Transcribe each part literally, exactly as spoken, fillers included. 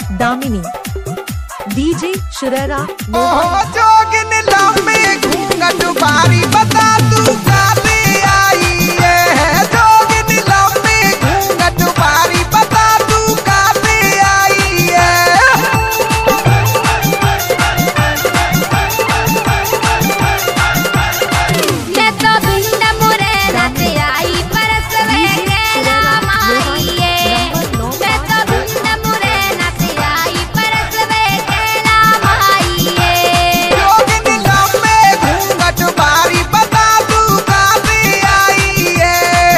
Damini DJ शुरेरा जोगिन लम्बे घूंघट बारी बता तू काले आई है। जोगिन लम्बे घूंघट बारी बता तू काले आई है। मैं तो भिंड मुरैना से आई परस वे कहना माई है। मैं तो भिंड मुरैना से आई परस वे कहना माई है। जोगिन लम्बे घूंघट बारी बता तू काले आई है।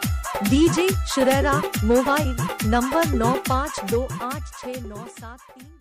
डीजे शुरेरा मोबाइल नंबर नौ पाँच दो आठ छः नौ सात तीन।